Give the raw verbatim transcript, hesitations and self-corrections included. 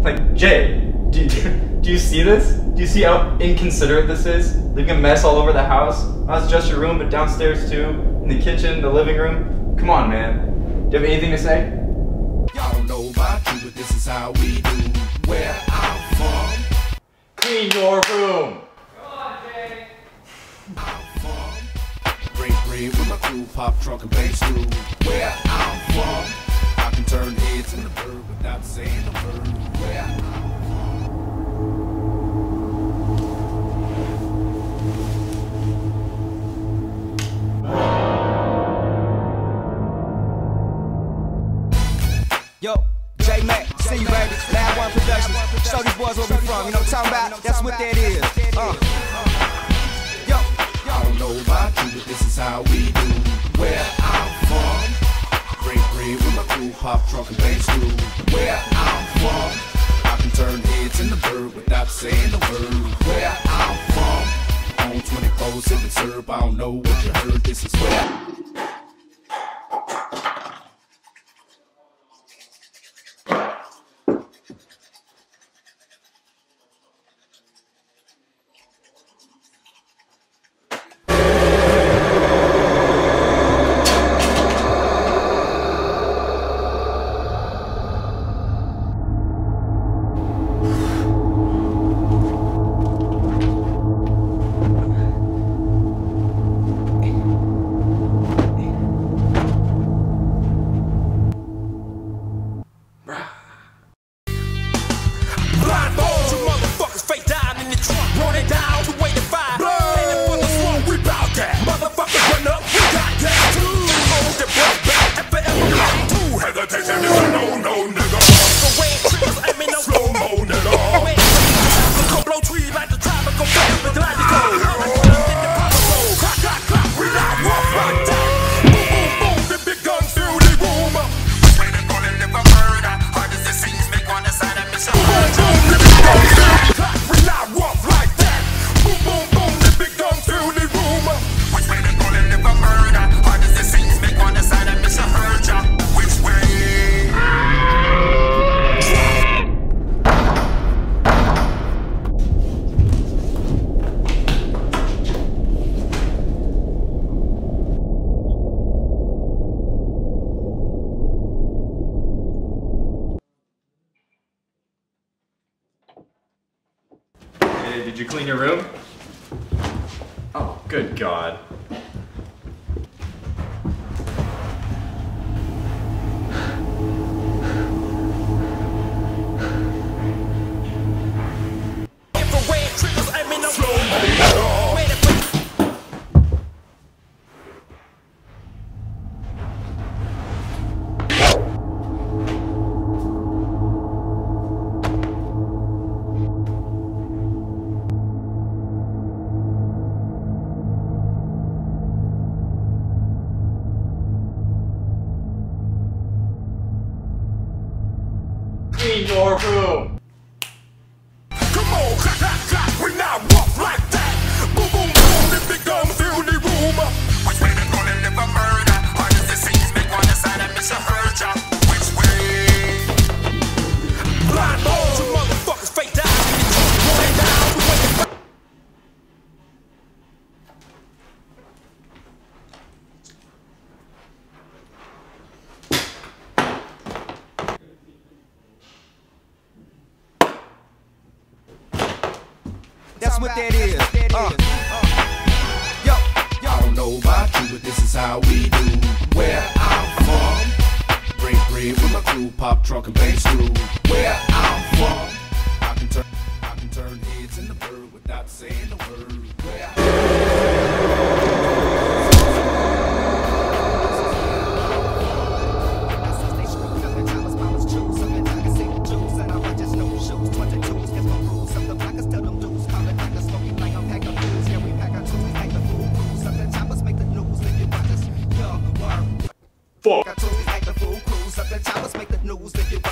Like, Jay, do you, do you see this? Do you see how inconsiderate this is? Leaving a mess all over the house? Not it's just your room, but downstairs too, in the kitchen, the living room. Come on, man. Do you have anything to say? I don't know about you, but this is how we do. Where I'm from. Clean your room. Go on, Jay. I'm from. Break bread with my crew, pop trunk and bass through. Where I'm from. I can turn heads in the bird without saying the word. Where I'm from. Yo, J Mac, see you baby, Lab One Productions. Show these boys where we from, you know what I'm talking about? That's what that is. Uh. Yo, I don't know about you, but this is how we do. Where I'm from. Break bread with my crew, pop trunk and bass through. Where I'm from. I can turn heads in the bird without saying the word. Where I'm from. On twenty-four, sipping syrup, I don't know what you heard, this is where. Did you clean your room? Oh, good God. Clean your room. Come on, clap, clap, clap, we not walk like that. Boom, boom, boom, if it gon' fill the room. Which way they gonna live a murder? Hard as it seems, make one decide and miss a hurt ya. Which way? Blindfold, you motherfuckers fake down. Rolling down, we wait to that's what that is. Uh. Yo, yo. I don't know about you, but this is how we do. Where I'm from. Break bread with my crew, pop trunk and bass through. Where I'm from. I can turn, I can turn heads in the bird without saying the word. Where Fuck. I told you act the fool, cruise up the towers, make the news, if you